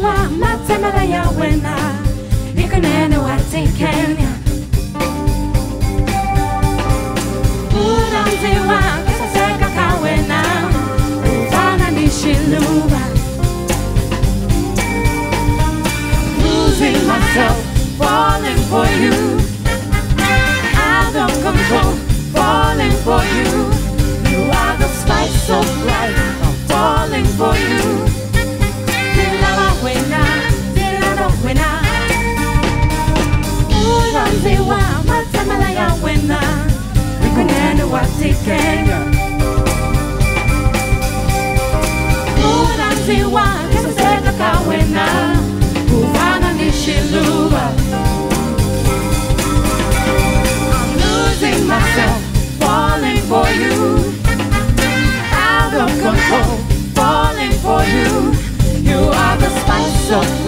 wa matemela ya wena nikunene wati Kenya Uramziwa kisaseka kawena uvana nishiluba Losing myself, falling for you Out of control, falling for you You are the spice of life, I'm falling for you Uramziwa matemela ya wena nikunene wati Kenya Uramziwa kisaseka kawena uvana nishiluba I'm losing myself, falling for you Out of control, falling for you You are the spice of